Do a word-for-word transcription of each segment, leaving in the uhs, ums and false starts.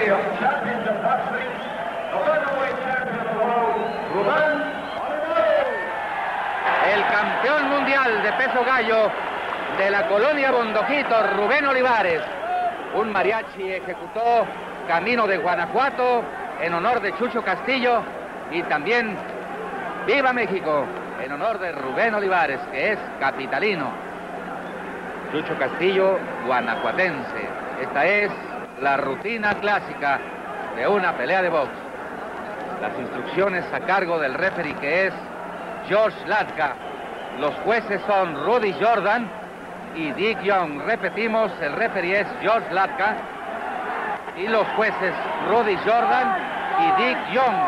of champions of boxing, the featherweight champion of the world, Rubén Olivares. El campeón mundial de peso gallo de la colonia Bondojito, Rubén Olivares. Un mariachi ejecutó Camino de Guanajuato en honor de Chucho Castillo y también Viva México en honor de Rubén Olivares, que es capitalino. Chucho Castillo, guanajuatense. Esta es la rutina clásica de una pelea de box. Las instrucciones a cargo del referee, que es George Latka. Los jueces son Rudy Jordan y Dick Young. Repetimos, el referee es George Latka y los jueces Rudy Jordan y Dick Young.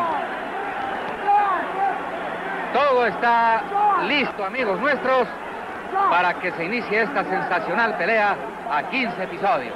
Todo está listo, amigos nuestros, para que se inicie esta sensacional pelea a quince episodios.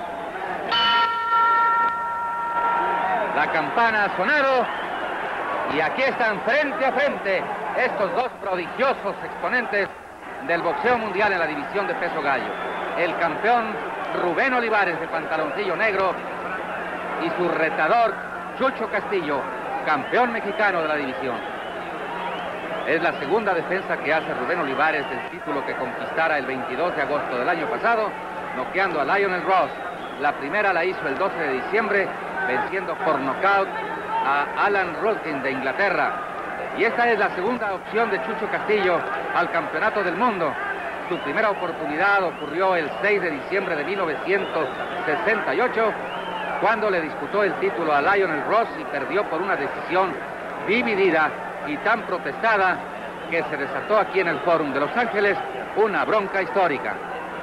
La campana ha sonado y aquí están frente a frente estos dos prodigiosos exponentes del boxeo mundial en la división de peso gallo. El campeón Rubén Olivares, de pantaloncillo negro, y su retador Chucho Castillo, campeón mexicano de la división. Es la segunda defensa que hace Rubén Olivares del título que conquistara el veintidós de agosto del año pasado, noqueando a Lionel Ross. La primera la hizo el doce de diciembre, venciendo por nocaut a Alan Rudkin de Inglaterra. Y esta es la segunda opción de Chucho Castillo al campeonato del mundo. Su primera oportunidad ocurrió el seis de diciembre de mil novecientos sesenta y ocho, cuando le disputó el título a Lionel Ross y perdió por una decisión dividida y tan protestada que se desató aquí en el Fórum de Los Ángeles una bronca histórica.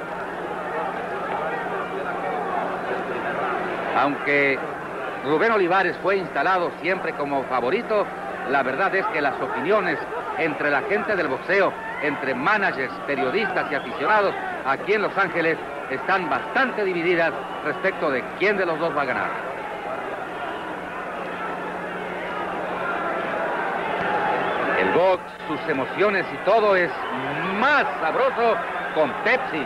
Aunque Rubén Olivares fue instalado siempre como favorito, la verdad es que las opiniones entre la gente del boxeo, entre managers, periodistas y aficionados aquí en Los Ángeles están bastante divididas respecto de quién de los dos va a ganar. El box, sus emociones y todo es más sabroso con Pepsi.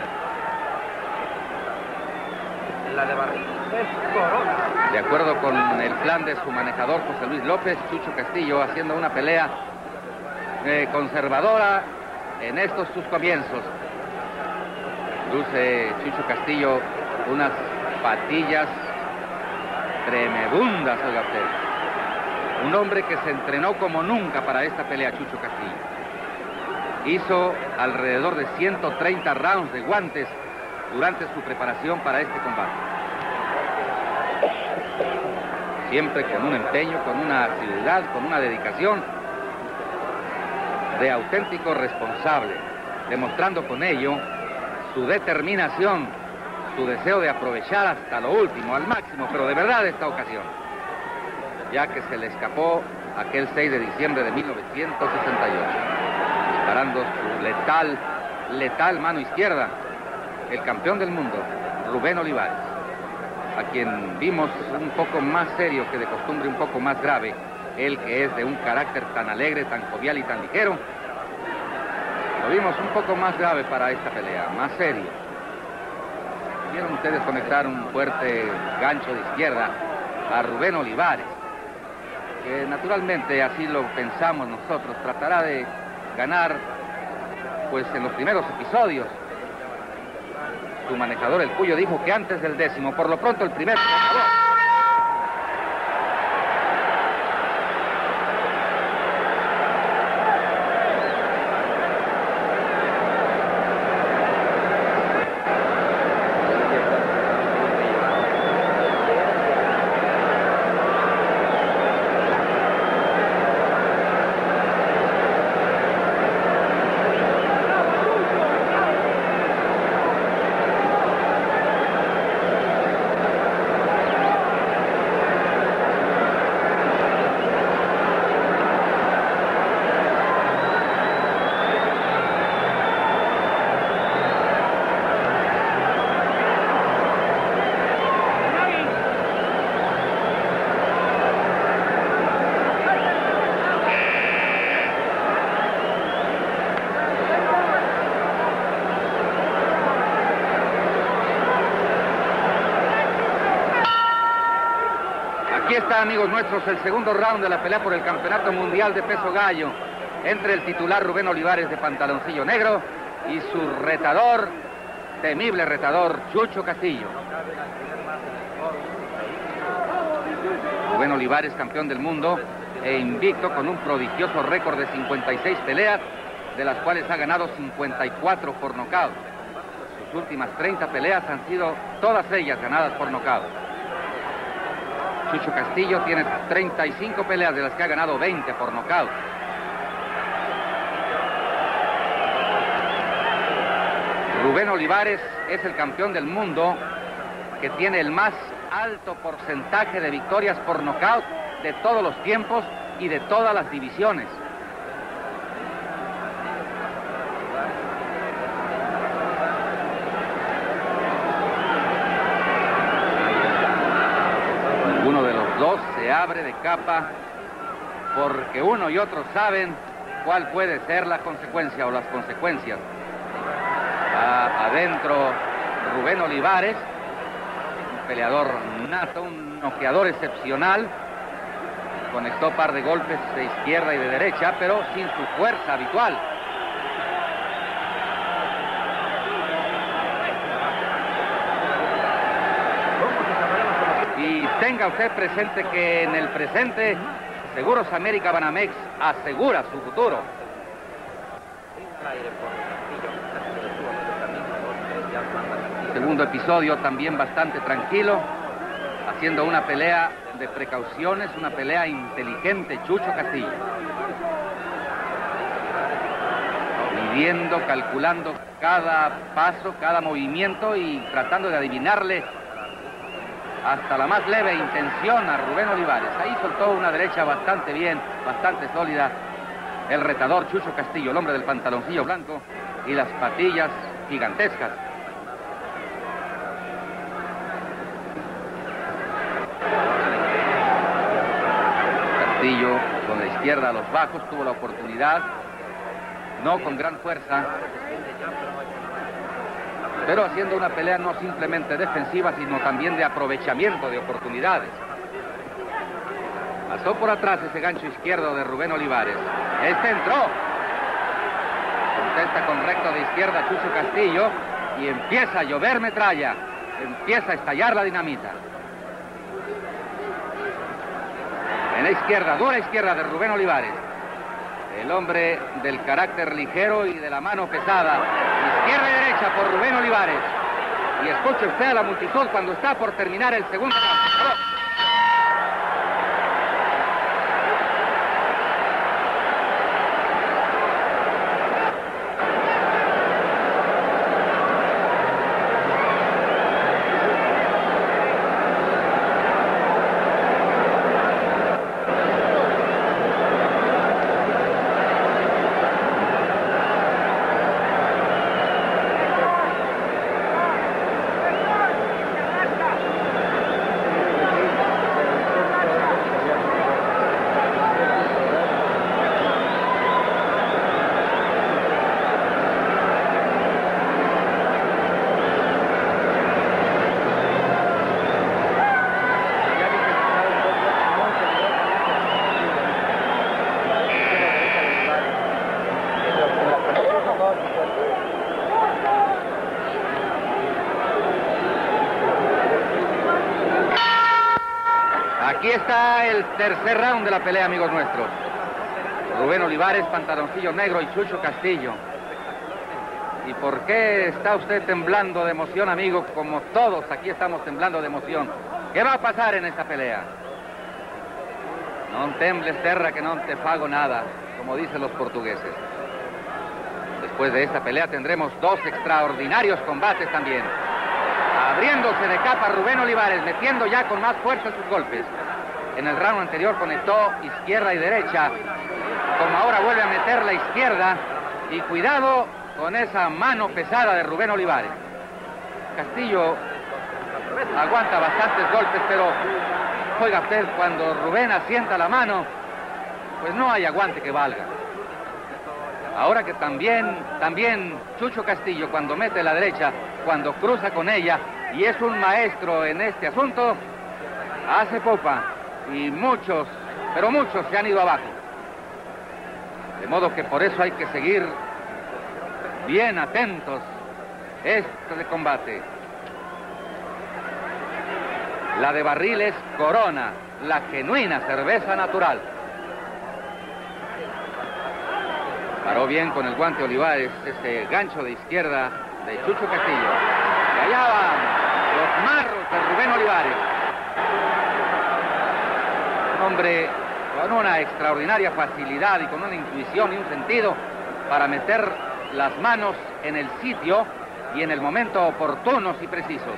La de barril es Corona. De acuerdo con el plan de su manejador José Luis López, Chucho Castillo haciendo una pelea eh, conservadora en estos sus comienzos. Luce Chucho Castillo unas patillas tremebundas, oiga usted. Un hombre que se entrenó como nunca para esta pelea, Chucho Castillo. Hizo alrededor de ciento treinta rounds de guantes durante su preparación para este combate. Siempre con un empeño, con una actividad, con una dedicación de auténtico responsable, demostrando con ello su determinación, su deseo de aprovechar hasta lo último, al máximo, pero de verdad esta ocasión, ya que se le escapó aquel seis de diciembre de mil novecientos sesenta y ocho, disparando su letal, letal mano izquierda, el campeón del mundo, Rubén Olivares, a quien vimos un poco más serio que de costumbre, un poco más grave, él que es de un carácter tan alegre, tan jovial y tan ligero. Lo vimos un poco más grave para esta pelea, más serio. Vieron ustedes conectar un fuerte gancho de izquierda a Rubén Olivares, que naturalmente, así lo pensamos nosotros, tratará de ganar pues en los primeros episodios. Su manejador, el Cuyo, dijo que antes del décimo, por lo pronto el primer manejador. Aquí está, amigos nuestros, el segundo round de la pelea por el Campeonato Mundial de Peso Gallo entre el titular Rubén Olivares de pantaloncillo negro y su retador, temible retador, Chucho Castillo. Rubén Olivares, campeón del mundo e invicto con un prodigioso récord de cincuenta y seis peleas, de las cuales ha ganado cincuenta y cuatro por nocaut. Sus últimas treinta peleas han sido todas ellas ganadas por nocaut. Chucho Castillo tiene treinta y cinco peleas, de las que ha ganado veinte por nocaut. Rubén Olivares es el campeón del mundo que tiene el más alto porcentaje de victorias por nocaut de todos los tiempos y de todas las divisiones. Uno de los dos se abre de capa porque uno y otro saben cuál puede ser la consecuencia o las consecuencias. Ah, adentro Rubén Olivares, un peleador nato, un noqueador excepcional. Conectó par de golpes de izquierda y de derecha, pero sin su fuerza habitual. Y tenga usted presente que en el presente Seguros América Banamex asegura su futuro. Segundo episodio también bastante tranquilo, haciendo una pelea de precauciones, una pelea inteligente, Chucho Castillo. Midiendo, calculando cada paso, cada movimiento y tratando de adivinarle hasta la más leve intención a Rubén Olivares. Ahí soltó una derecha bastante bien, bastante sólida, el retador Chucho Castillo, el hombre del pantaloncillo blanco y las patillas gigantescas. Castillo con la izquierda a los bajos tuvo la oportunidad, no con gran fuerza, pero haciendo una pelea no simplemente defensiva, sino también de aprovechamiento de oportunidades. Pasó por atrás ese gancho izquierdo de Rubén Olivares. Este entró. Contesta con recto de izquierda Chucho Castillo y empieza a llover metralla. Empieza a estallar la dinamita. En la izquierda, dura izquierda de Rubén Olivares. El hombre del carácter ligero y de la mano pesada. Izquierda y derecha por Rubén Olivares. Y escuche usted a la multitud cuando está por terminar el segundo round. Aquí está el tercer round de la pelea, amigos nuestros. Rubén Olivares, pantaloncillo negro, y Chucho Castillo. ¿Y por qué está usted temblando de emoción, amigo? Como todos aquí estamos temblando de emoción. ¿Qué va a pasar en esta pelea? No tembles, terra, que no te pago nada, como dicen los portugueses. Después de esta pelea tendremos dos extraordinarios combates también. Abriéndose de capa Rubén Olivares, metiendo ya con más fuerza sus golpes. En el round anterior conectó izquierda y derecha, como ahora vuelve a meter la izquierda. Y cuidado con esa mano pesada de Rubén Olivares. Castillo aguanta bastantes golpes, pero oiga usted, cuando Rubén asienta la mano, pues no hay aguante que valga. Ahora que también, también Chucho Castillo, cuando mete la derecha, cuando cruza con ella, y es un maestro en este asunto, hace popa. y muchos, pero muchos se han ido abajo. De modo que por eso hay que seguir bien atentos este combate. La de barril es Corona, la genuina cerveza natural. Paró bien con el guante Olivares, ese gancho de izquierda de Chucho Castillo. Y allá van los marros de Rubén Olivares. Un hombre con una extraordinaria facilidad y con una intuición y un sentido para meter las manos en el sitio y en el momento oportunos y precisos.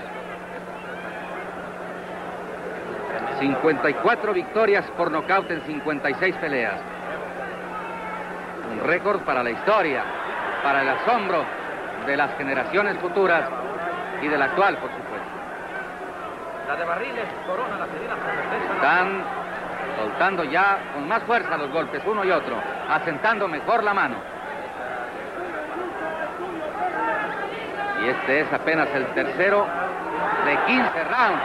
cincuenta y cuatro victorias por nocaut en cincuenta y seis peleas. Un récord para la historia, para el asombro de las generaciones futuras y del actual, por supuesto. La de barriles, Corona, la Sedina, Están soltando ya con más fuerza los golpes uno y otro, asentando mejor la mano. Y este es apenas el tercero de quince rounds.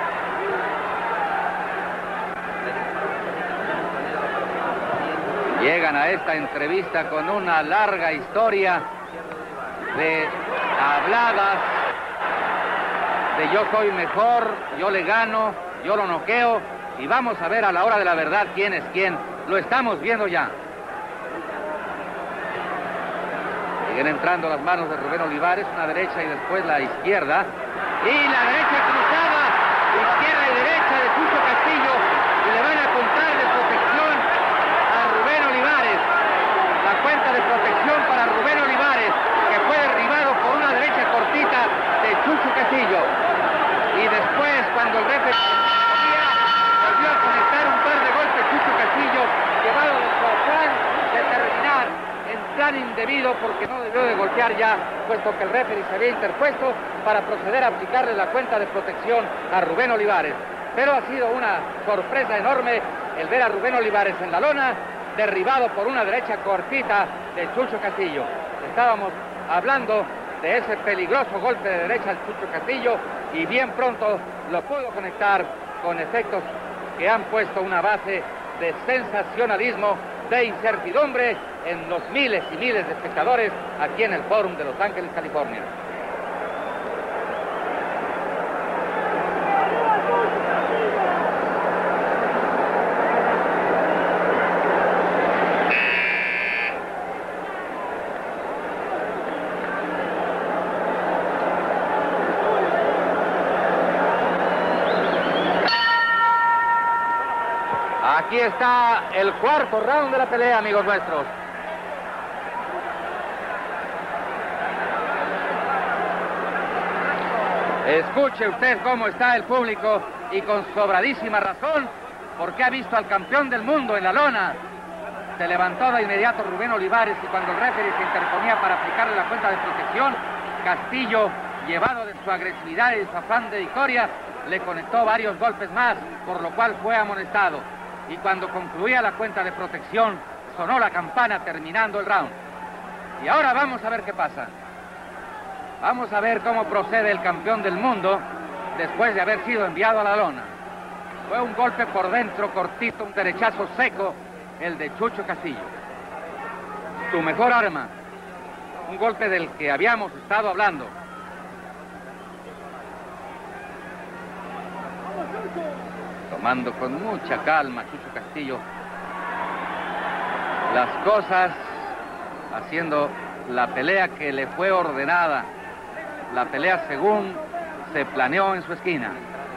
Llegan a esta entrevista con una larga historia de habladas, de yo soy mejor, yo le gano, yo lo noqueo, y vamos a ver a la hora de la verdad quién es quién. Lo estamos viendo ya. Siguen entrando las manos de Rubén Olivares, una derecha y después la izquierda. Y la derecha cruzada, izquierda y derecha de Chucho Castillo, y le van a contar de protección a Rubén Olivares. La cuenta de protección para Rubén Olivares, que fue derribado por una derecha cortita de Chucho Castillo. Y después, cuando el referee volvió a conectar un par de golpes, Chucho Castillo, llevado de su afán de terminar en plan indebido, porque no debió de golpear ya, puesto que el referee se había interpuesto para proceder a aplicarle la cuenta de protección a Rubén Olivares. Pero ha sido una sorpresa enorme el ver a Rubén Olivares en la lona, derribado por una derecha cortita de Chucho Castillo. Estábamos hablando de ese peligroso golpe de derecha al Chucho Castillo, y bien pronto lo pudo conectar con efectos que han puesto una base de sensacionalismo, de incertidumbre en los miles y miles de espectadores aquí en el Fórum de Los Ángeles, California. Aquí está el cuarto round de la pelea, amigos nuestros. Escuche usted cómo está el público, y con sobradísima razón, porque ha visto al campeón del mundo en la lona. Se levantó de inmediato Rubén Olivares, y cuando el referee se interponía para aplicarle la cuenta de protección, Castillo, llevado de su agresividad y de su afán de victoria, le conectó varios golpes más, por lo cual fue amonestado. Y cuando concluía la cuenta de protección, sonó la campana terminando el round. Y ahora vamos a ver qué pasa. Vamos a ver cómo procede el campeón del mundo después de haber sido enviado a la lona. Fue un golpe por dentro cortito, un derechazo seco, el de Chucho Castillo. Su mejor arma, un golpe del que habíamos estado hablando. Tomando con mucha calma Chucho Castillo las cosas, haciendo la pelea que le fue ordenada, la pelea según se planeó en su esquina.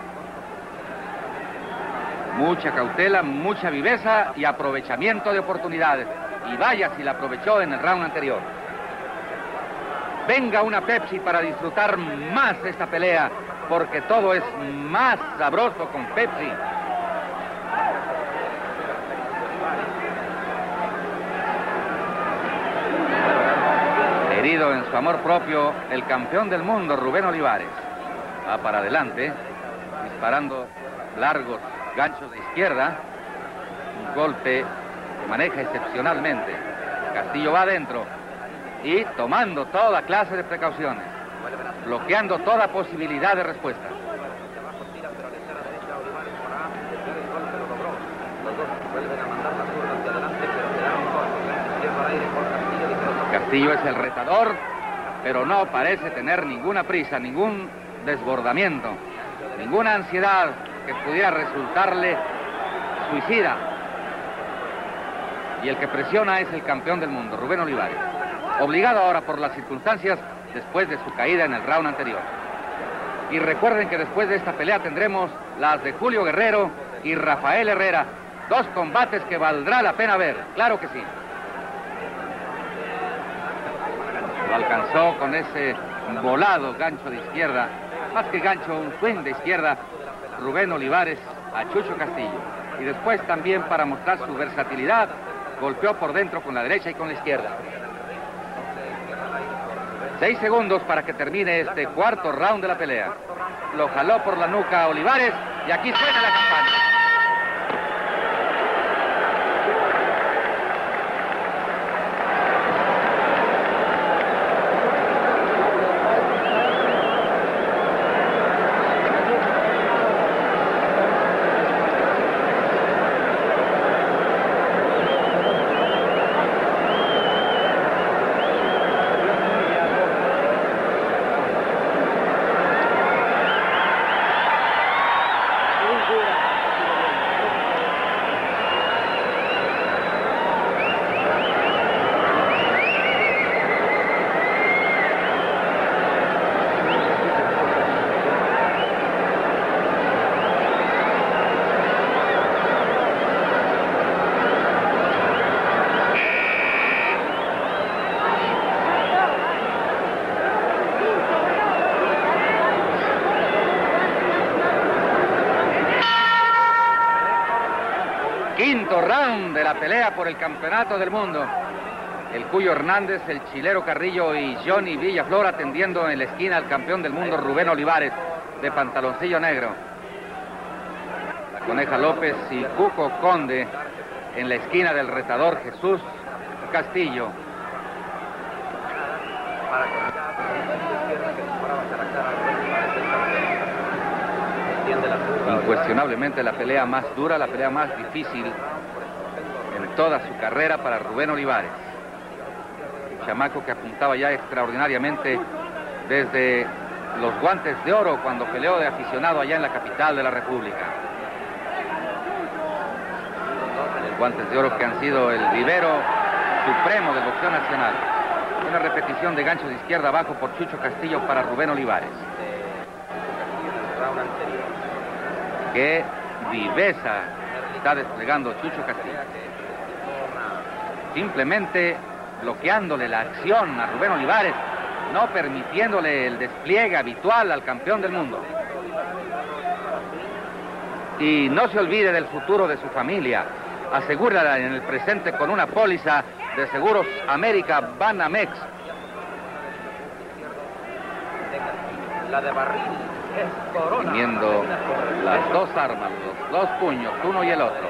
Mucha cautela, mucha viveza y aprovechamiento de oportunidades. Y vaya si la aprovechó en el round anterior. Venga una Pepsi para disfrutar más esta pelea, porque todo es más sabroso con Pepsi. Herido en su amor propio, el campeón del mundo, Rubén Olivares, va para adelante, disparando largos ganchos de izquierda, un golpe que maneja excepcionalmente. Castillo va adentro y tomando toda clase de precauciones, bloqueando toda posibilidad de respuesta. vuelven a mandar la zurda hacia adelante, pero quedaron cortos. Izquierdo al aire por Castillo, dice Castillo es el retador, pero no parece tener ninguna prisa, ningún desbordamiento, ninguna ansiedad que pudiera resultarle suicida. Y el que presiona es el campeón del mundo, Rubén Olivares, obligado ahora por las circunstancias después de su caída en el round anterior. Y recuerden que después de esta pelea tendremos las de Julio Guerrero y Rafael Herrera, dos combates que valdrá la pena ver, claro que sí. Lo alcanzó con ese volado gancho de izquierda, más que gancho, un swing de izquierda, Rubén Olivares a Chucho Castillo. Y después también, para mostrar su versatilidad, golpeó por dentro con la derecha y con la izquierda. Seis segundos para que termine este cuarto round de la pelea. Lo jaló por la nuca a Olivares y aquí suena la campana. Quinto round de la pelea por el campeonato del mundo. El Cuyo Hernández, el Chilero Carrillo y Johnny Villaflor atendiendo en la esquina al campeón del mundo Rubén Olivares, de pantaloncillo negro. La Coneja López y Cuco Conde en la esquina del retador Jesús Castillo. Incuestionablemente la pelea más dura, la pelea más difícil en toda su carrera para Rubén Olivares. Un chamaco que apuntaba ya extraordinariamente desde los guantes de oro cuando peleó de aficionado allá en la capital de la República. Guantes de oro que han sido el vivero supremo del boxeo nacional. Una repetición de gancho de izquierda abajo por Chucho Castillo para Rubén Olivares. Qué viveza está desplegando Chucho Castillo. Simplemente bloqueándole la acción a Rubén Olivares, no permitiéndole el despliegue habitual al campeón del mundo. Y no se olvide del futuro de su familia. Asegúrala en el presente con una póliza de Seguros América Banamex. La de Barril. Teniendo las dos armas, los dos puños, uno y el otro.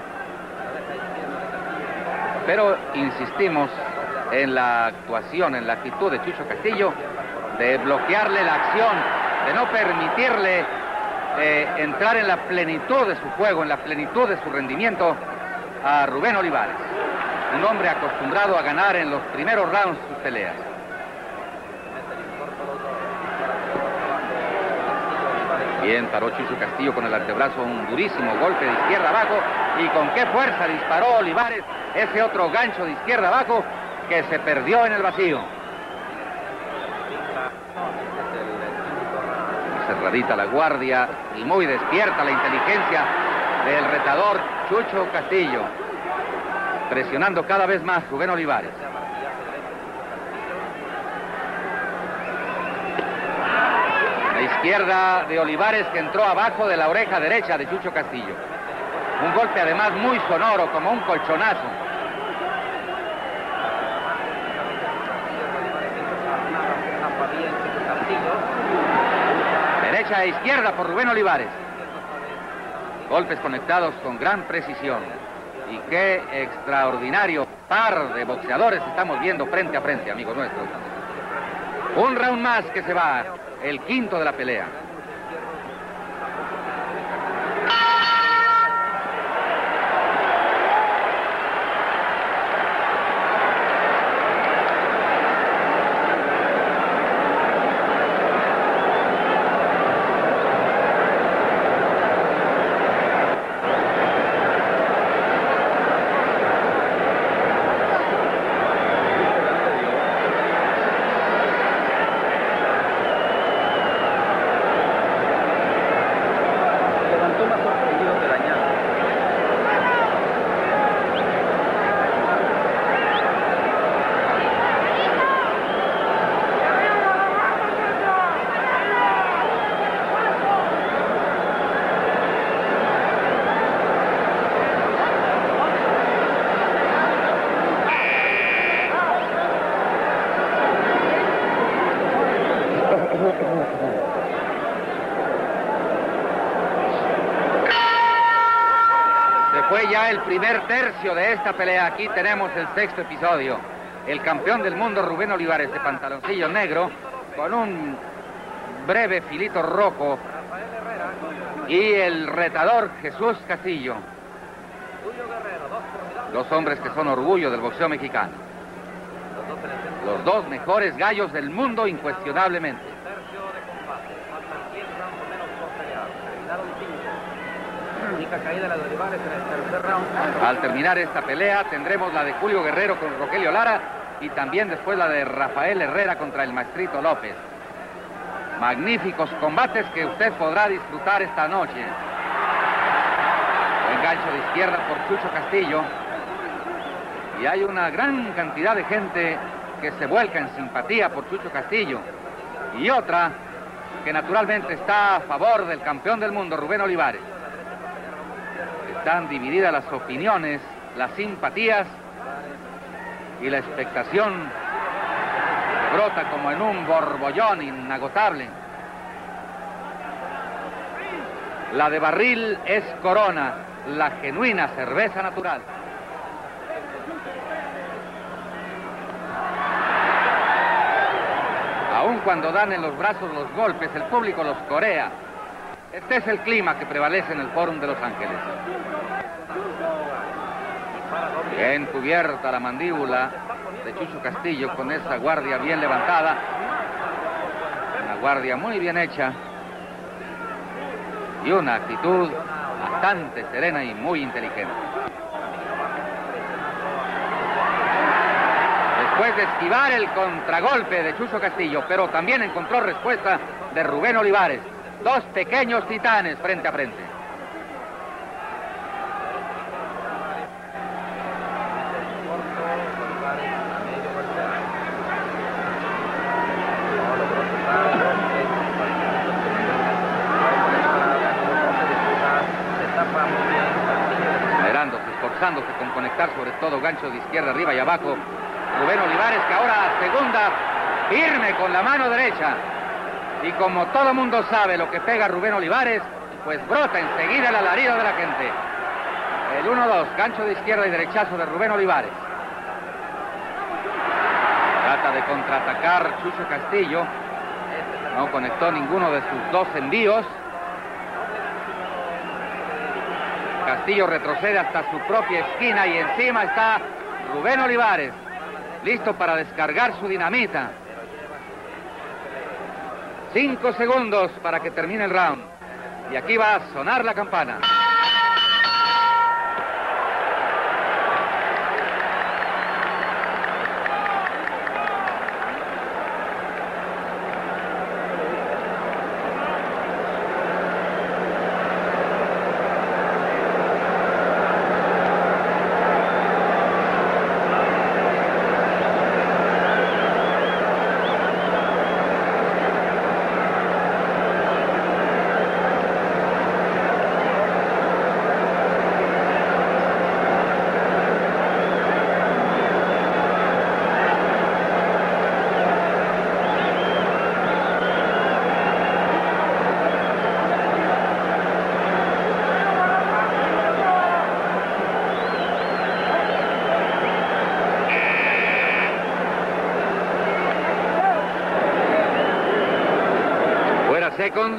Pero insistimos en la actuación, en la actitud de Chucho Castillo, de bloquearle la acción, de no permitirle eh, entrar en la plenitud de su juego, en la plenitud de su rendimiento a Rubén Olivares. Un hombre acostumbrado a ganar en los primeros rounds sus peleas. Bien, paró Chucho Castillo con el antebrazo, un durísimo golpe de izquierda abajo. Y con qué fuerza disparó Olivares ese otro gancho de izquierda abajo que se perdió en el vacío. Cerradita la guardia y muy despierta la inteligencia del retador Chucho Castillo. Presionando cada vez más Rubén Olivares. Izquierda de Olivares que entró abajo de la oreja derecha de Chucho Castillo. Un golpe además muy sonoro, como un colchonazo. Derecha e izquierda por Rubén Olivares. Golpes conectados con gran precisión. Y qué extraordinario par de boxeadores estamos viendo frente a frente, amigos nuestros. Un round más que se va, el quinto de la pelea. fue ya el primer tercio de esta pelea. Aquí tenemos el sexto episodio. El campeón del mundo, Rubén Olivares, de pantaloncillo negro, con un breve filito rojo, y el retador Jesús Castillo. Dos hombres que son orgullo del boxeo mexicano. Los dos mejores gallos del mundo, incuestionablemente. Al terminar esta pelea tendremos la de Julio Guerrero con Rogelio Lara y también después la de Rafael Herrera contra el Maestrito López. Magníficos combates que usted podrá disfrutar esta noche. Buen gancho de izquierda por Chucho Castillo. Y hay una gran cantidad de gente que se vuelca en simpatía por Chucho Castillo. Y otra que naturalmente está a favor del campeón del mundo, Rubén Olivares. Están divididas las opiniones, las simpatías y la expectación que brota como en un borbollón inagotable. La de barril es Corona, la genuina cerveza natural. Aun cuando dan en los brazos los golpes, el público los corea. Este es el clima que prevalece en el Fórum de Los Ángeles. Bien cubierta la mandíbula de Chucho Castillo con esa guardia bien levantada. Una guardia muy bien hecha. Y una actitud bastante serena y muy inteligente. Después de esquivar el contragolpe de Chucho Castillo, pero también encontró respuesta de Rubén Olivares. Dos pequeños titanes frente a frente. Esmerándose, esforzándose con conectar sobre todo ganchos de izquierda arriba y abajo. Rubén Olivares, que ahora segunda, firme con la mano derecha. Y como todo mundo sabe lo que pega Rubén Olivares, pues brota enseguida el alarido de la gente. El uno dos, gancho de izquierda y derechazo de Rubén Olivares. Trata de contraatacar Chucho Castillo. No conectó ninguno de sus dos envíos. Castillo retrocede hasta su propia esquina y encima está Rubén Olivares, listo para descargar su dinamita. Cinco segundos para que termine el round. Y aquí va a sonar la campana. Seconds.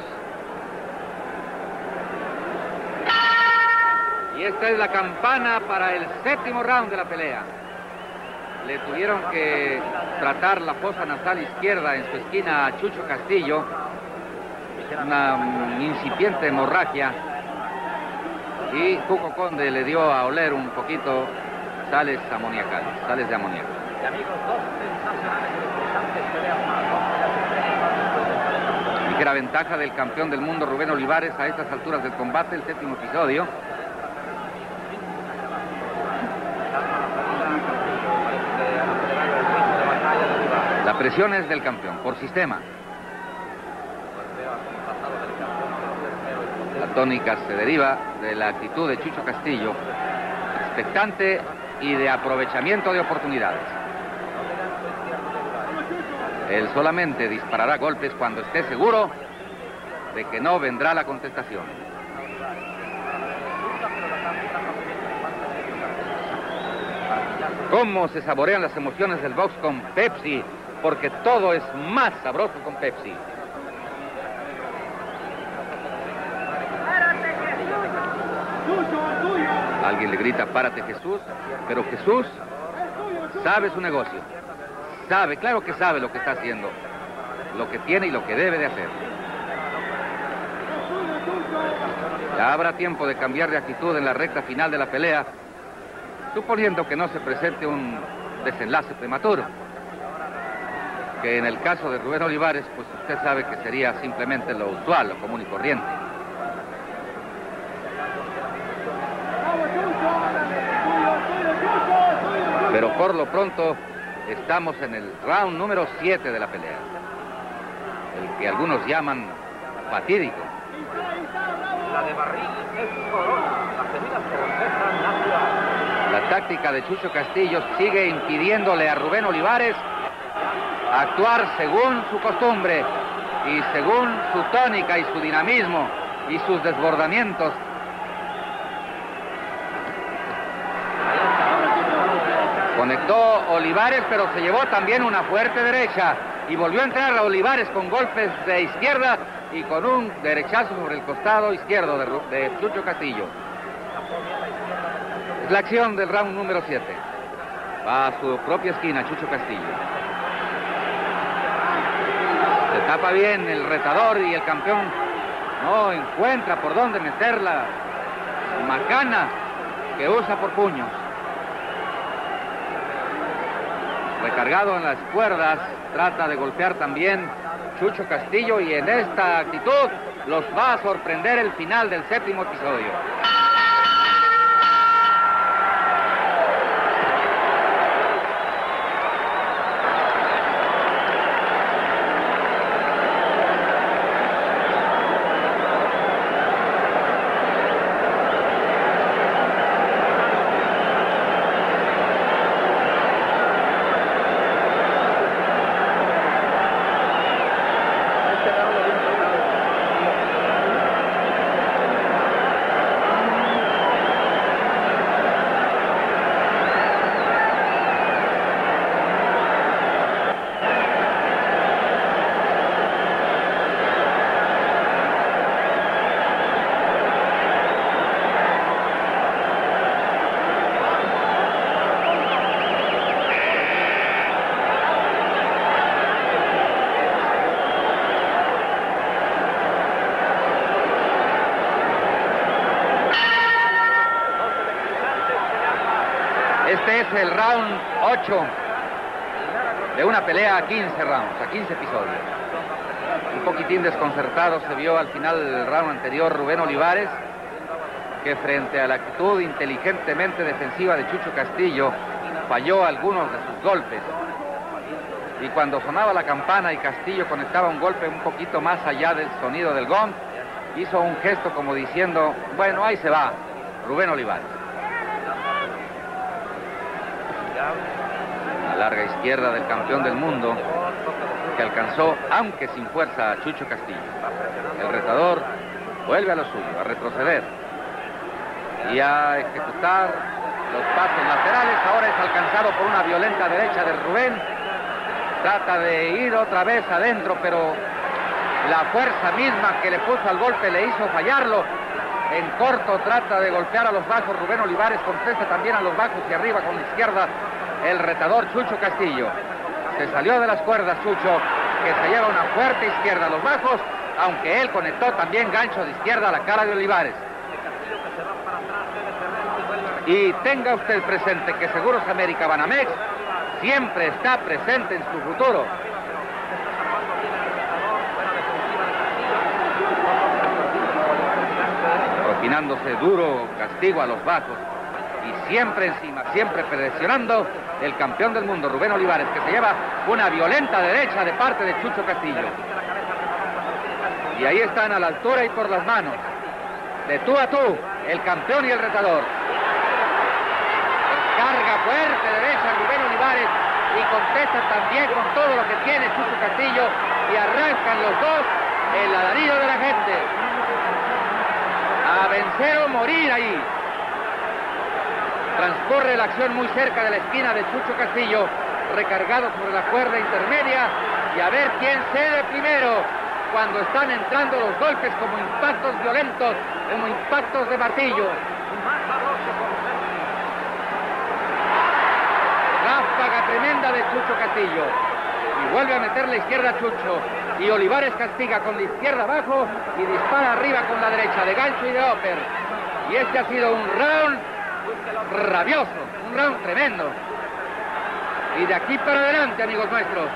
Y esta es la campana para el séptimo round de la pelea. Le tuvieron que tratar la fosa nasal izquierda en su esquina a Chucho Castillo. Una um, incipiente hemorragia. Y Cuco Conde le dio a oler un poquito sales amoníacales, sales de amoníaco. Y amigos, dos sensacionales y interesantes peleas más. Ligera ventaja del campeón del mundo Rubén Olivares a estas alturas del combate, el séptimo episodio. La presión es del campeón, por sistema. La tónica se deriva de la actitud de Chucho Castillo, expectante y de aprovechamiento de oportunidades. Él solamente disparará golpes cuando esté seguro de que no vendrá la contestación. Cómo se saborean las emociones del box con Pepsi, porque todo es más sabroso con Pepsi. Alguien le grita, párate Jesús, pero Jesús sabe su negocio. Sabe, claro que sabe lo que está haciendo, lo que tiene y lo que debe de hacer. Ya habrá tiempo de cambiar de actitud en la recta final de la pelea, suponiendo que no se presente un desenlace prematuro. Que en el caso de Rubén Olivares, pues usted sabe que sería simplemente lo usual, lo común y corriente. Pero por lo pronto estamos en el round número siete de la pelea, el que algunos llaman fatídico. La de Barril es corona, la seguida cerveza natural. La táctica de Chucho Castillo sigue impidiéndole a Rubén Olivares actuar según su costumbre y según su tónica y su dinamismo y sus desbordamientos. Conectó Olivares, pero se llevó también una fuerte derecha y volvió a entrar a Olivares con golpes de izquierda y con un derechazo sobre el costado izquierdo de, de Chucho Castillo. Es la acción del round número siete. Va a su propia esquina Chucho Castillo. Se tapa bien el retador y el campeón no encuentra por dónde meter la macana que usa por puños. Recargado en las cuerdas, trata de golpear también Chucho Castillo y en esta actitud los va a sorprender el final del séptimo episodio. Este es el round ocho de una pelea a quince rounds, a quince episodios. Un poquitín desconcertado se vio al final del round anterior Rubén Olivares, que frente a la actitud inteligentemente defensiva de Chucho Castillo falló algunos de sus golpes. Y cuando sonaba la campana y Castillo conectaba un golpe un poquito más allá del sonido del gong, hizo un gesto como diciendo, bueno, ahí se va Rubén Olivares. La larga izquierda del campeón del mundo que alcanzó, aunque sin fuerza, a Chucho Castillo. El retador vuelve a lo suyo, a retroceder y a ejecutar los pasos laterales. Ahora es alcanzado por una violenta derecha de Rubén. Trata de ir otra vez adentro, pero la fuerza misma que le puso al golpe le hizo fallarlo. En corto trata de golpear a los bajos Rubén Olivares, contesta también a los bajos y arriba con la izquierda el retador Chucho Castillo. Se salió de las cuerdas Chucho, que se lleva una fuerte izquierda a los bajos, aunque él conectó también gancho de izquierda a la cara de Olivares. Y tenga usted presente que Seguros América Banamex siempre está presente en su futuro. Propinándose duro castigo a los bajos y siempre encima, siempre presionando el campeón del mundo, Rubén Olivares, que se lleva una violenta derecha de parte de Chucho Castillo. Y ahí están a la altura y por las manos, de tú a tú, el campeón y el retador. Carga fuerte derecha Rubén Olivares y contesta también con todo lo que tiene Chucho Castillo y arrancan los dos el alarido de la gente. A vencer o morir ahí. Transcurre la acción muy cerca de la esquina de Chucho Castillo, recargado sobre la cuerda intermedia, y a ver quién cede primero cuando están entrando los golpes como impactos violentos, como impactos de martillo. Ráfaga tremenda de Chucho Castillo, y vuelve a meter la izquierda a Chucho, y Olivares castiga con la izquierda abajo y dispara arriba con la derecha de gancho y de upper. Y este ha sido un round rabioso, un round tremendo. Y de aquí para adelante, amigos nuestros,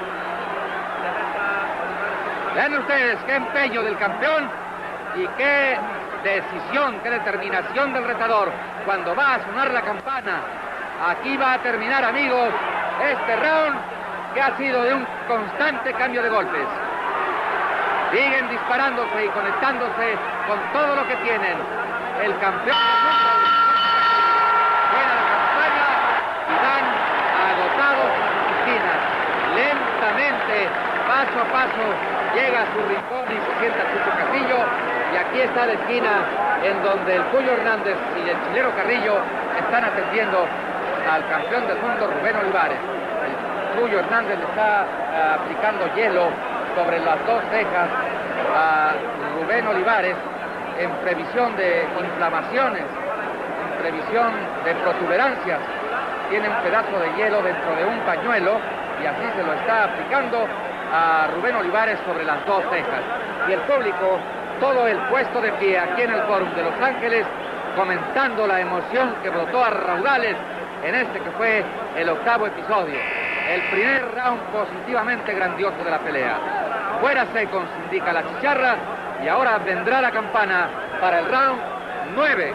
vean ustedes qué empeño del campeón y qué decisión, qué determinación del retador cuando va a sonar la campana. Aquí va a terminar, amigos, este round que ha sido de un constante cambio de golpes. Siguen disparándose y conectándose con todo lo que tienen. El campeón del mundo suena la campana y van agotados a sus esquinas. Lentamente, paso a paso, llega a su rincón y se sienta Chucho Castillo. Y aquí está la esquina en donde el Cuyo Hernández y el chileno Carrillo están atendiendo al campeón del mundo, Rubén Olivares. El Cuyo Hernández le está uh, aplicando hielo sobre las dos cejas a Rubén Olivares en previsión de inflamaciones, en previsión de protuberancias. Tiene un pedazo de hielo dentro de un pañuelo y así se lo está aplicando a Rubén Olivares sobre las dos cejas. Y el público, todo el puesto de pie aquí en el Fórum de Los Ángeles, comentando la emoción que brotó a raudales en este que fue el octavo episodio. El primer round positivamente grandioso de la pelea. Fuera Secons, indica la chicharra, y ahora vendrá la campana para el round nueve.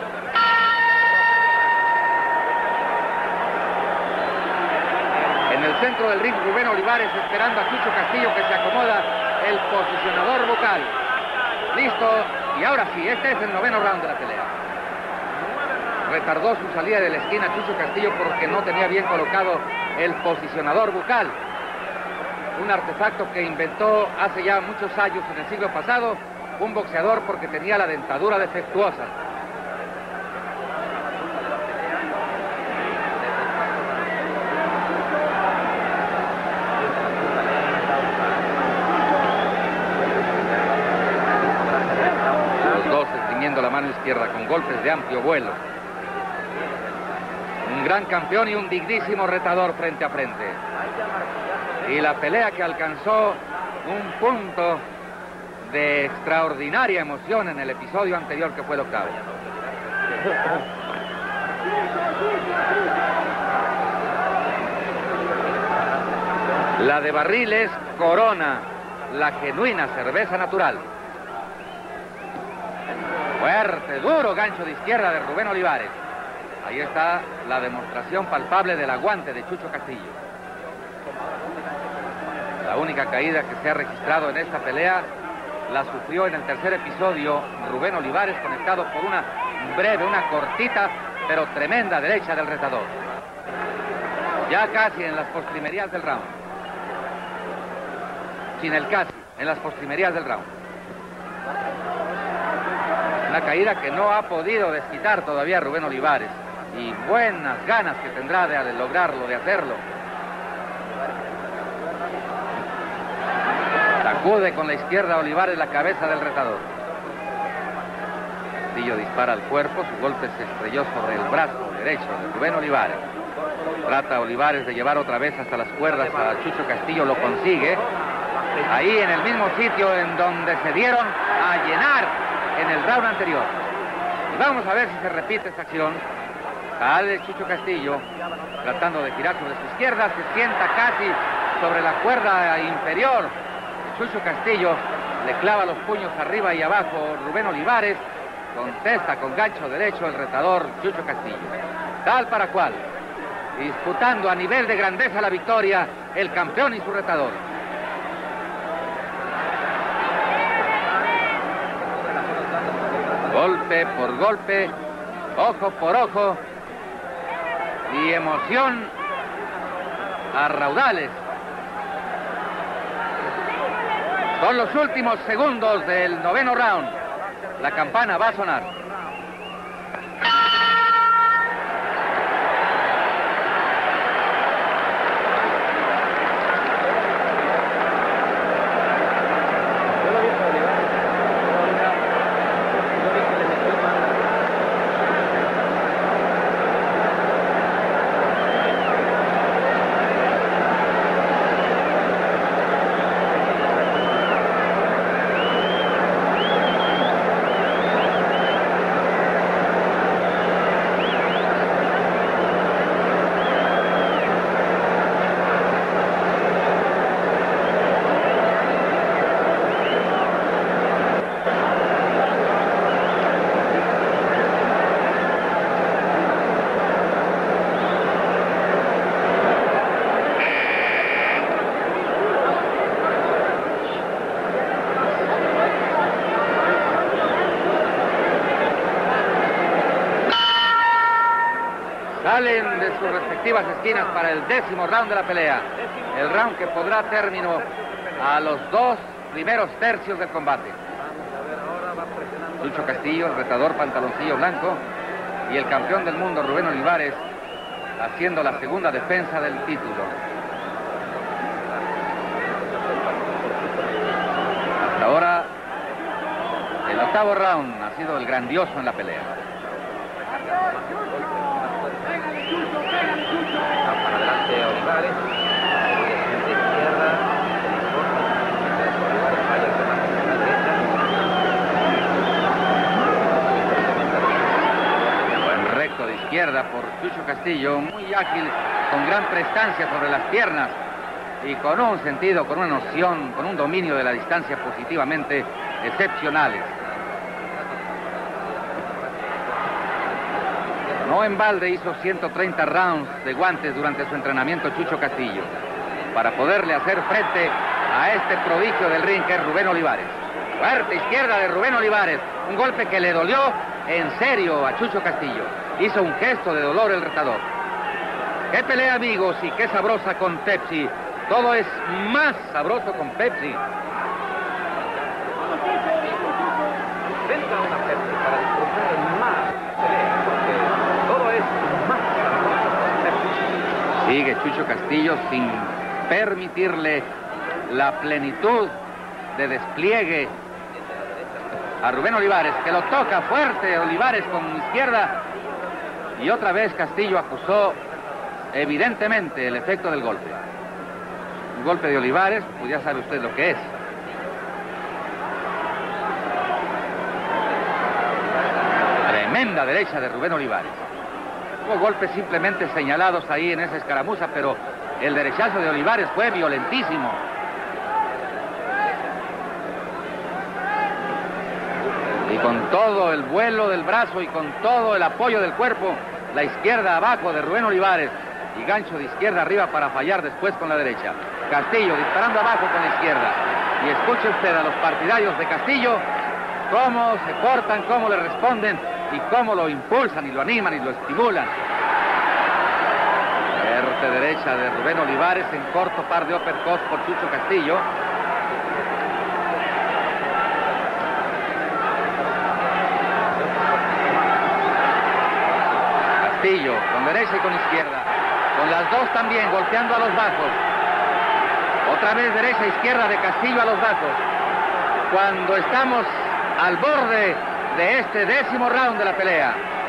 En el centro del ring, Rubén Olivares esperando a Chucho Castillo, que se acomoda el posicionador vocal. Listo, y ahora sí, este es el noveno round de la pelea. Retardó su salida de la esquina Chucho Castillo porque no tenía bien colocado el posicionador bucal. Un artefacto que inventó hace ya muchos años, en el siglo pasado, un boxeador porque tenía la dentadura defectuosa. Los dos extendiendo la mano izquierda con golpes de amplio vuelo. Un gran campeón y un dignísimo retador frente a frente. Y la pelea que alcanzó un punto de extraordinaria emoción en el episodio anterior, que fue el octavo. La de barril es Corona, la genuina cerveza natural. Fuerte, duro gancho de izquierda de Rubén Olivares. Ahí está la demostración palpable del aguante de Chucho Castillo. La única caída que se ha registrado en esta pelea la sufrió en el tercer episodio Rubén Olivares, conectado por una breve, una cortita, pero tremenda derecha del retador. Ya casi en las postrimerías del round. Sin el casi, en las postrimerías del round. Una caída que no ha podido desquitar todavía Rubén Olivares. Y buenas ganas que tendrá de lograrlo, de hacerlo. Sacude con la izquierda Olivares la cabeza del retador. Castillo dispara al cuerpo, su golpe se estrelló sobre el brazo derecho de Rubén Olivares. Trata Olivares de llevar otra vez hasta las cuerdas a Chucho Castillo, lo consigue. Ahí en el mismo sitio en donde se dieron a llenar en el round anterior. Y vamos a ver si se repite esta acción. Sale Chucho Castillo, tratando de girar sobre su izquierda, se sienta casi sobre la cuerda inferior. Chucho Castillo le clava los puños arriba y abajo. Rubén Olivares contesta con gancho derecho el retador Chucho Castillo. Tal para cual, disputando a nivel de grandeza la victoria, el campeón y su retador. Golpe por golpe, ojo por ojo, y emoción a raudales. Son los últimos segundos del noveno round. La campana va a sonar. Salen de sus respectivas esquinas para el décimo round de la pelea. El round que podrá término a los dos primeros tercios del combate. Chucho Castillo, el retador pantaloncillo blanco, y el campeón del mundo Rubén Olivares haciendo la segunda defensa del título. Hasta ahora el octavo round ha sido el grandioso en la pelea. Para adelante Olivares. De izquierda. Olivares falla el remate de la derecha. Buen recto de izquierda por Chucho Castillo, muy ágil, con gran prestancia sobre las piernas y con un sentido, con una noción, con un dominio de la distancia positivamente excepcionales. No en balde hizo ciento treinta rounds de guantes durante su entrenamiento Chucho Castillo, para poderle hacer frente a este prodigio del ring que es Rubén Olivares. Fuerte izquierda de Rubén Olivares, un golpe que le dolió en serio a Chucho Castillo. Hizo un gesto de dolor el retador. ¡Qué pelea, amigos! Y qué sabrosa con Pepsi. Todo es más sabroso con Pepsi. Entra una Pepsi para disfrutar el más pelea, porque todo es más sabroso con Pepsi. Sigue Chucho Castillo sin permitirle la plenitud de despliegue a Rubén Olivares, que lo toca fuerte Olivares con izquierda, y otra vez Castillo acusó evidentemente el efecto del golpe. Un golpe de Olivares, pues ya sabe usted lo que es. Tremenda derecha de Rubén Olivares. Hubo golpes simplemente señalados ahí en esa escaramuza, pero el derechazo de Olivares fue violentísimo. Y con todo el vuelo del brazo y con todo el apoyo del cuerpo, la izquierda abajo de Rubén Olivares y gancho de izquierda arriba para fallar después con la derecha. Castillo disparando abajo con la izquierda. Y escuche usted a los partidarios de Castillo cómo se portan, cómo le responden y cómo lo impulsan y lo animan y lo estimulan. Fuerte derecha de Rubén Olivares en corto par de uppercuts por Chucho Castillo. Castillo con derecha y con izquierda, con las dos también golpeando a los bajos. Otra vez derecha izquierda de Castillo a los bajos. Cuando estamos al borde de este décimo round de la pelea.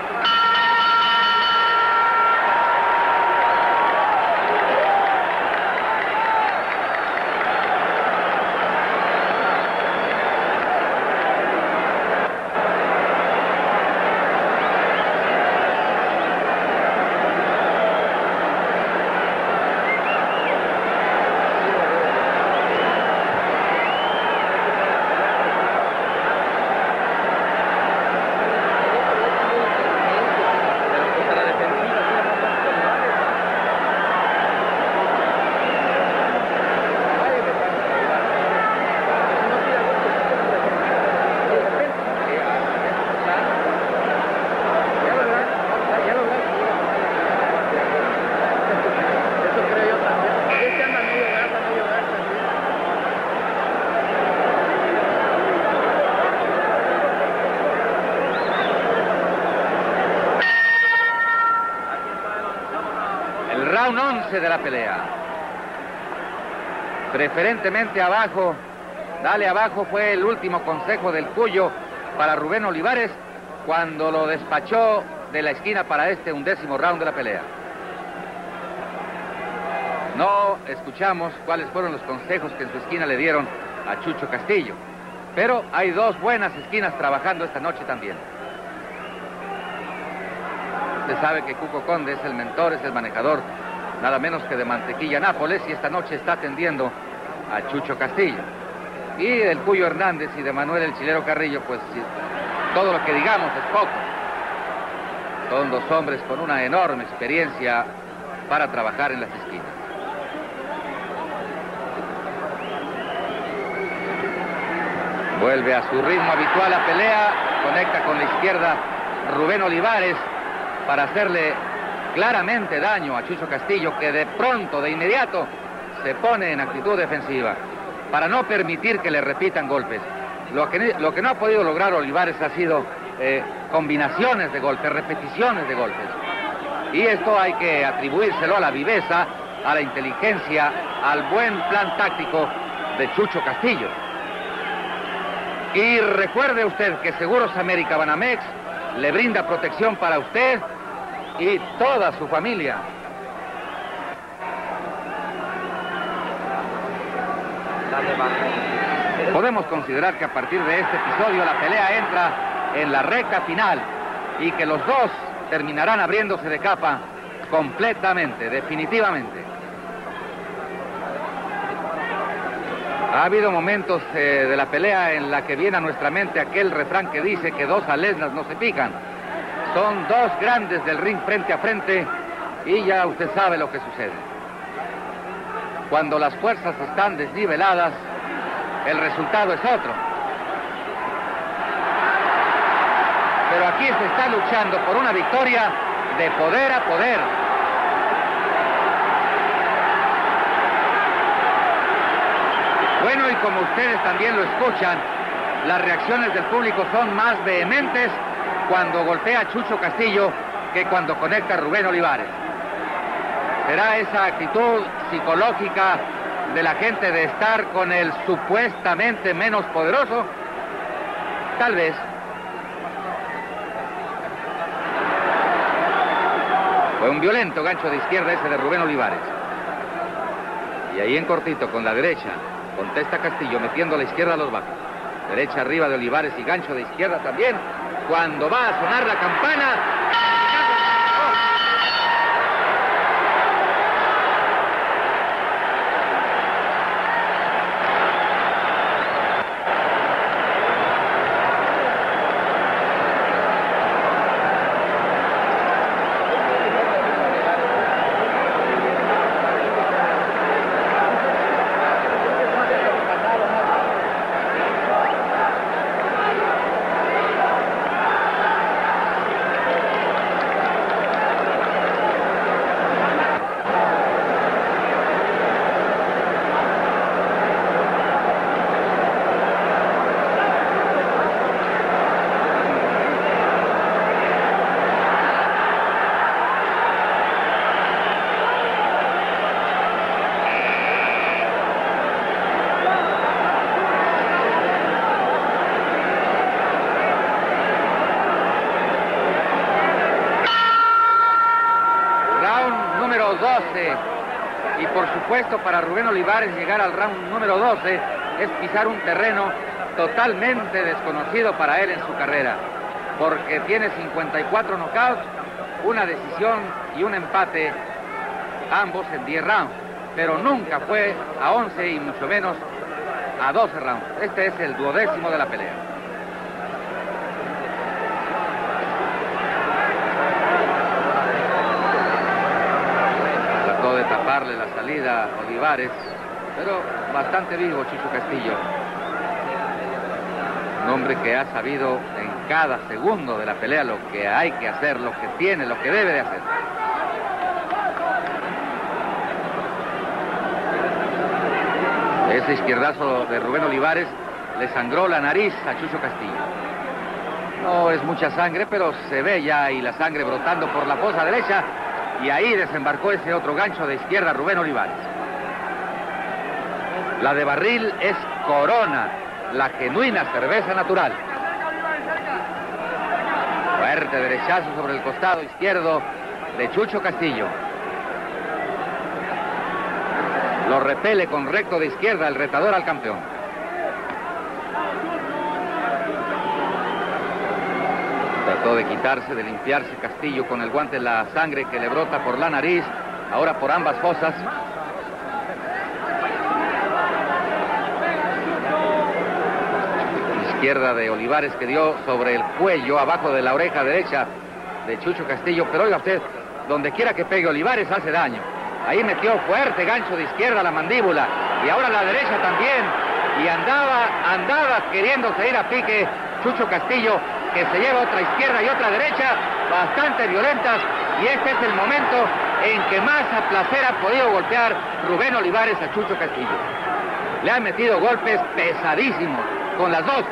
Round once de la pelea. Preferentemente abajo, dale abajo fue el último consejo del Cuyo para Rubén Olivares cuando lo despachó de la esquina para este undécimo round de la pelea. No escuchamos cuáles fueron los consejos que en su esquina le dieron a Chucho Castillo, pero hay dos buenas esquinas trabajando esta noche también. Usted sabe que Cuco Conde es el mentor, es el manejador, nada menos que de Mantequilla Nápoles, y esta noche está atendiendo a Chucho Castillo. Y del Cuyo Hernández y de Manuel el Chilero Carrillo, pues todo lo que digamos es poco. Son dos hombres con una enorme experiencia para trabajar en las esquinas. Vuelve a su ritmo habitual a pelea, conecta con la izquierda Rubén Olivares para hacerle claramente daño a Chucho Castillo, que de pronto, de inmediato, se pone en actitud defensiva para no permitir que le repitan golpes. Lo que, lo que no ha podido lograr Olivares ha sido eh, combinaciones de golpes, repeticiones de golpes. Y esto hay que atribuírselo a la viveza, a la inteligencia, al buen plan táctico de Chucho Castillo. Y recuerde usted que Seguros América Banamex le brinda protección para usted y toda su familia. Podemos considerar que a partir de este episodio la pelea entra en la recta final y que los dos terminarán abriéndose de capa completamente, definitivamente. Ha habido momentos eh, de la pelea en la que viene a nuestra mente aquel refrán que dice que dos alesnas no se pican. Son dos grandes del ring frente a frente y ya usted sabe lo que sucede. Cuando las fuerzas están desniveladas, el resultado es otro. Pero aquí se está luchando por una victoria de poder a poder. Bueno, y como ustedes también lo escuchan, las reacciones del público son más vehementes cuando golpea a Chucho Castillo que cuando conecta a Rubén Olivares. ¿Será esa actitud psicológica de la gente de estar con el supuestamente menos poderoso? Tal vez. Fue un violento gancho de izquierda ese de Rubén Olivares. Y ahí en cortito, con la derecha, contesta Castillo, metiendo la izquierda a los bajos. Derecha arriba de Olivares y gancho de izquierda también. Cuando va a sonar la campana... doce, y por supuesto para Rubén Olivares llegar al round número doce es pisar un terreno totalmente desconocido para él en su carrera, porque tiene cincuenta y cuatro knockouts, una decisión y un empate, ambos en diez rounds, pero nunca fue a once y mucho menos a doce rounds. Este es el duodécimo de la pelea. De taparle la salida a Olivares, pero bastante vivo Chucho Castillo. Un hombre que ha sabido en cada segundo de la pelea lo que hay que hacer, lo que tiene, lo que debe de hacer. Ese izquierdazo de Rubén Olivares le sangró la nariz a Chucho Castillo. No es mucha sangre, pero se ve ya y la sangre brotando por la fosa derecha. Y ahí desembarcó ese otro gancho de izquierda Rubén Olivares. La de barril es Corona, la genuina cerveza natural. Fuerte derechazo sobre el costado izquierdo de Chucho Castillo. Lo repele con recto de izquierda el retador al campeón. Trató de quitarse, de limpiarse Castillo con el guante la sangre que le brota por la nariz, ahora por ambas fosas. Izquierda de Olivares que dio sobre el cuello, abajo de la oreja derecha de Chucho Castillo. Pero oiga usted, donde quiera que pegue Olivares hace daño. Ahí metió fuerte gancho de izquierda a la mandíbula y ahora la derecha también. Y andaba, andaba queriéndose ir a pique Chucho Castillo, que se lleva otra izquierda y otra derecha, bastante violentas, Y este es el momento en que más a placer ha podido golpear Rubén Olivares a Chucho Castillo. Le han metido golpes pesadísimos con las dos.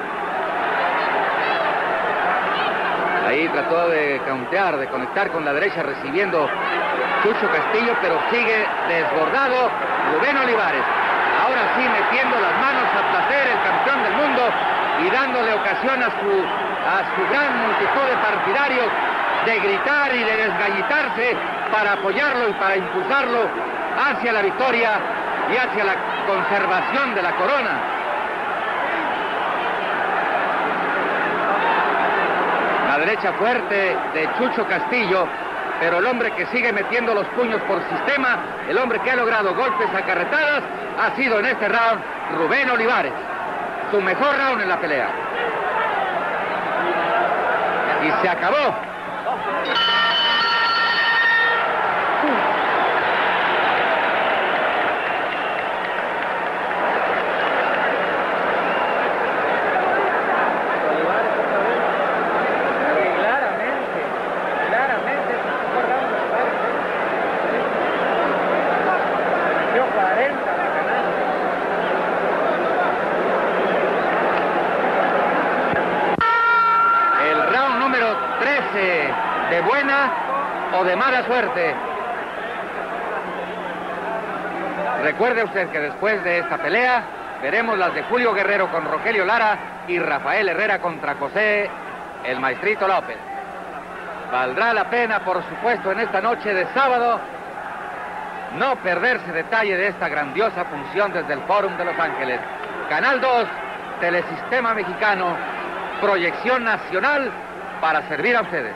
Ahí trató de countear, de conectar con la derecha, recibiendo Chucho Castillo, pero sigue desbordado Rubén Olivares. Ahora sí metiendo las manos a placer el campeón del mundo y dándole ocasión a su, a su gran multitud de partidarios de gritar y de desgallitarse para apoyarlo y para impulsarlo hacia la victoria y hacia la conservación de la corona. La derecha fuerte de Chucho Castillo, pero el hombre que sigue metiendo los puños por sistema, el hombre que ha logrado golpes a carretadas, ha sido en este round Rubén Olivares. Su mejor round en la pelea. Y se acabó. ¿De buena o de mala suerte? Recuerde usted que después de esta pelea veremos las de Julio Guerrero con Rogelio Lara y Rafael Herrera contra José el Maestrito López. Valdrá la pena, por supuesto, en esta noche de sábado no perderse detalle de esta grandiosa función desde el Fórum de Los Ángeles. Canal dos, Telesistema Mexicano, proyección nacional para servir a ustedes.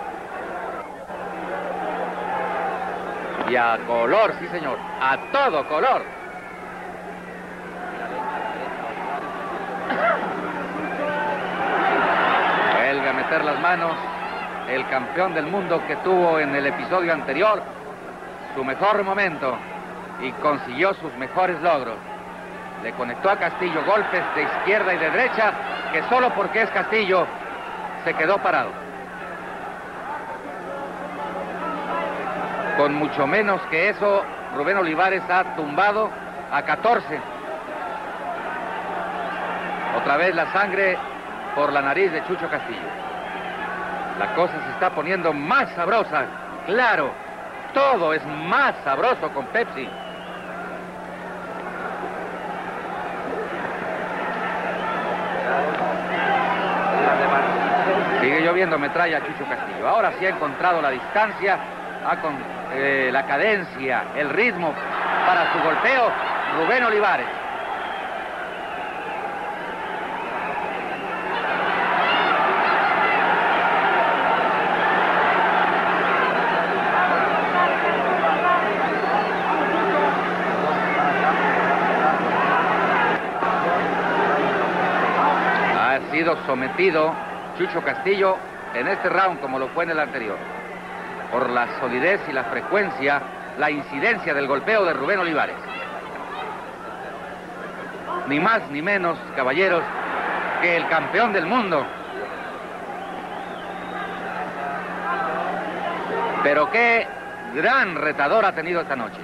Y a color, sí señor, a todo color. Vuelve a meter las manos el campeón del mundo que tuvo en el episodio anterior su mejor momento y consiguió sus mejores logros. Le conectó a Castillo golpes de izquierda y de derecha que solo porque es Castillo se quedó parado. Con mucho menos que eso, Rubén Olivares ha tumbado a catorce. Otra vez la sangre por la nariz de Chucho Castillo. La cosa se está poniendo más sabrosa. Claro, todo es más sabroso con Pepsi. Sigue lloviendo metralla Chucho Castillo. Ahora sí ha encontrado la distancia, ha con, eh, la cadencia, el ritmo para su golpeo, Rubén Olivares. Ha sido sometido Chucho Castillo en este round como lo fue en el anterior, por la solidez y la frecuencia, la incidencia del golpeo de Rubén Olivares. Ni más ni menos, caballeros, que el campeón del mundo. Pero qué gran retador ha tenido esta noche.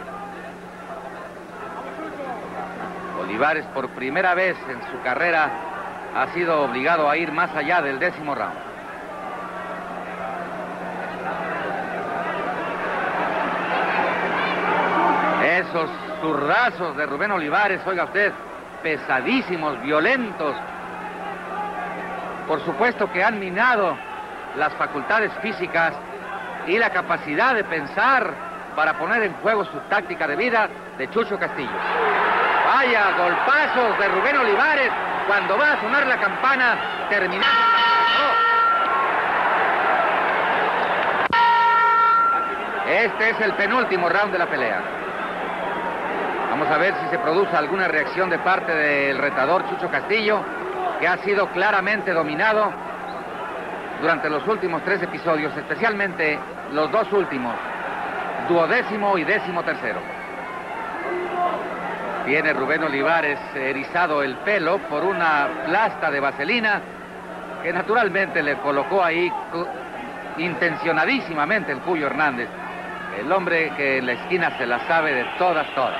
Olivares por primera vez en su carrera ha sido obligado a ir más allá del décimo round. Esos zurdazos de Rubén Olivares, oiga usted, pesadísimos, violentos. Por supuesto que han minado las facultades físicas y la capacidad de pensar para poner en juego su táctica de vida de Chucho Castillo. Vaya golpazos de Rubén Olivares cuando va a sonar la campana terminando. Este es el penúltimo round de la pelea. Vamos a ver si se produce alguna reacción de parte del retador Chucho Castillo, que ha sido claramente dominado durante los últimos tres episodios, especialmente los dos últimos, duodécimo y décimo tercero. Tiene Rubén Olivares erizado el pelo por una plasta de vaselina que naturalmente le colocó ahí intencionadísimamente el Cuyo Hernández, el hombre que en la esquina se la sabe de todas, todas.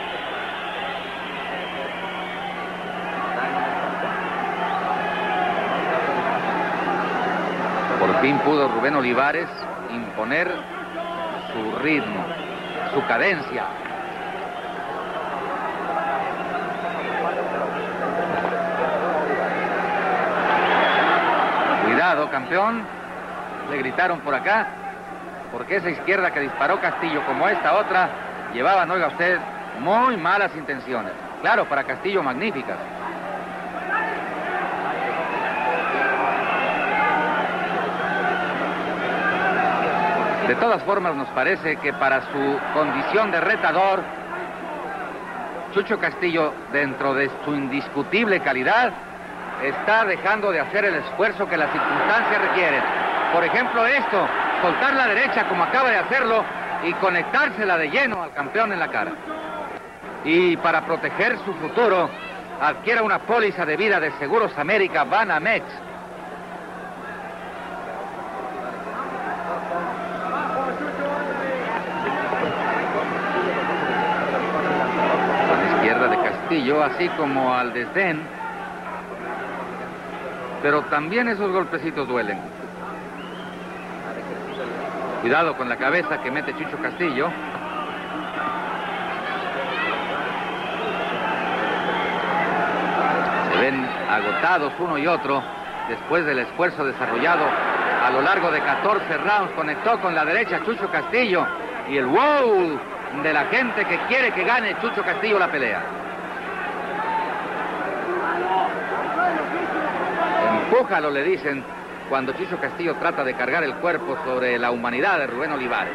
Por fin pudo Rubén Olivares imponer su ritmo, su cadencia. Cuidado, campeón, le gritaron por acá, porque esa izquierda que disparó Castillo, como esta otra, llevaban, oiga usted, muy malas intenciones. Claro, para Castillo magníficas. De todas formas, nos parece que para su condición de retador, Chucho Castillo, dentro de su indiscutible calidad, está dejando de hacer el esfuerzo que las circunstancias requieren. Por ejemplo, esto, soltar la derecha como acaba de hacerlo y conectársela de lleno al campeón en la cara. Y para proteger su futuro, adquiera una póliza de vida de Seguros América Banamex. De Castillo, así como al desdén, pero también esos golpecitos duelen. Cuidado con la cabeza que mete Chucho Castillo. Se ven agotados uno y otro después del esfuerzo desarrollado a lo largo de catorce rounds. Conectó con la derecha Chucho Castillo y el wow de la gente que quiere que gane Chucho Castillo la pelea. Empújalo, le dicen, cuando Chucho Castillo trata de cargar el cuerpo sobre la humanidad de Rubén Olivares.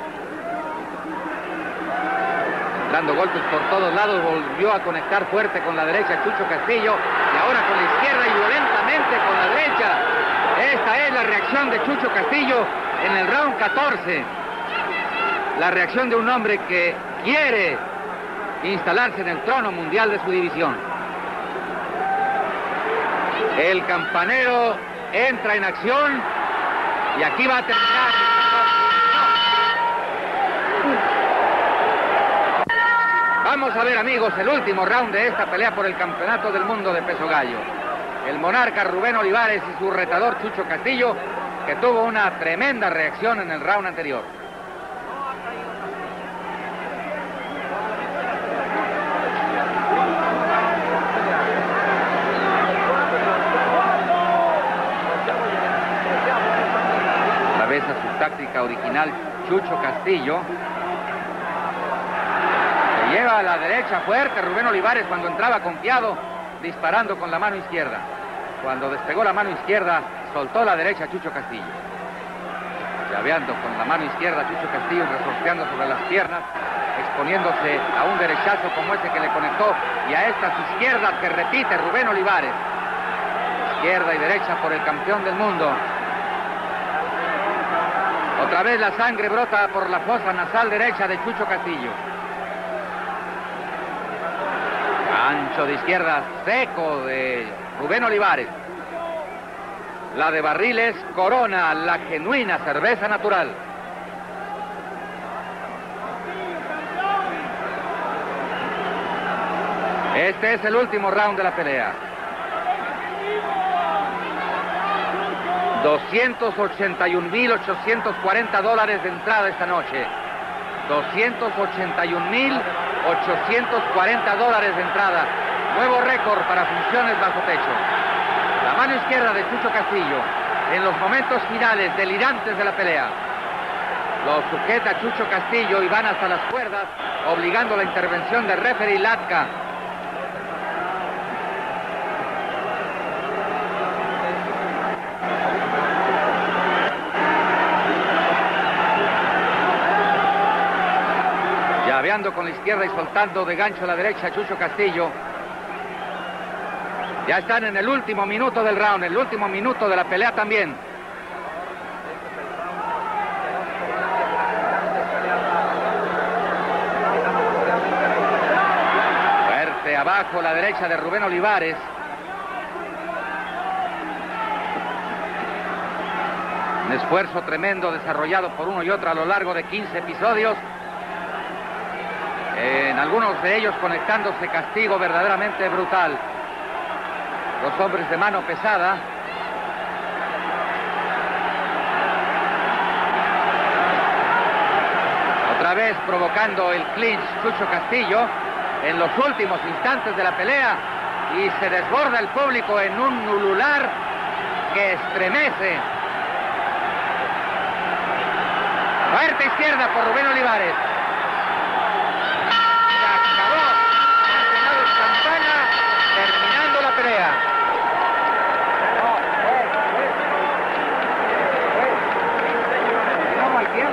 Dando golpes por todos lados, volvió a conectar fuerte con la derecha Chucho Castillo y ahora con la izquierda y violentamente con la derecha. Esta es la reacción de Chucho Castillo en el round catorce. La reacción de un hombre que quiere instalarse en el trono mundial de su división. El campanero entra en acción y aquí va a terminar. Vamos a ver, amigos, el último round de esta pelea por el campeonato del mundo de peso gallo. El monarca Rubén Olivares y su retador Chucho Castillo, que tuvo una tremenda reacción en el round anterior. Táctica original, Chucho Castillo. Se lleva a la derecha fuerte Rubén Olivares cuando entraba confiado, disparando con la mano izquierda. Cuando despegó la mano izquierda, soltó la derecha Chucho Castillo. Llaveando con la mano izquierda Chucho Castillo, resorteando sobre las piernas, exponiéndose a un derechazo como ese que le conectó y a estas izquierdas que repite Rubén Olivares. Izquierda y derecha por el campeón del mundo. Otra vez la sangre brota por la fosa nasal derecha de Chucho Castillo. Gancho de izquierda seco de Rubén Olivares. La de barriles Corona, la genuina cerveza natural. Este es el último round de la pelea. doscientos ochenta y un mil ochocientos cuarenta dólares de entrada esta noche. doscientos ochenta y un mil ochocientos cuarenta dólares de entrada. Nuevo récord para funciones bajo techo. La mano izquierda de Chucho Castillo en los momentos finales delirantes de la pelea. Lo sujeta Chucho Castillo y van hasta las cuerdas, obligando la intervención de referee Latka. Llaveando con la izquierda y soltando de gancho a la derecha Chucho Castillo. Ya están en el último minuto del round, el último minuto de la pelea también. Fuerte abajo la derecha de Rubén Olivares. Un esfuerzo tremendo desarrollado por uno y otro a lo largo de quince episodios. En algunos de ellos conectándose castigo verdaderamente brutal. Los hombres de mano pesada. Otra vez provocando el clinch Chucho Castillo en los últimos instantes de la pelea, y se desborda el público en un ulular que estremece. Fuerte izquierda por Rubén Olivares. Se acabó. Ha sonado el campana, terminando la pelea. No hay tiempo.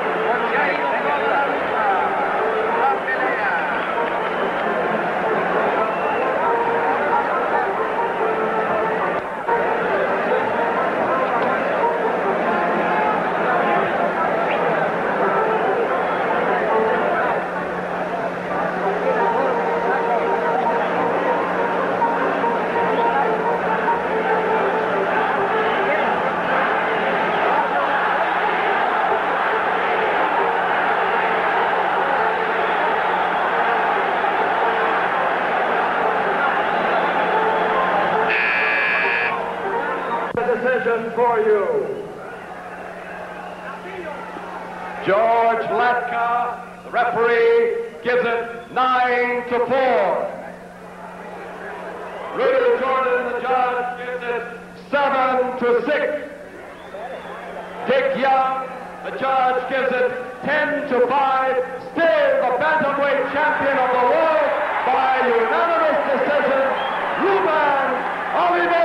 Decision for you. George Latka, the referee, gives it nine to four. Rudy Jordan, the judge, gives it seven to six. Dick Young, the judge, gives it ten to five. Still the bantamweight champion of the world by unanimous decision, Ruben Olivares.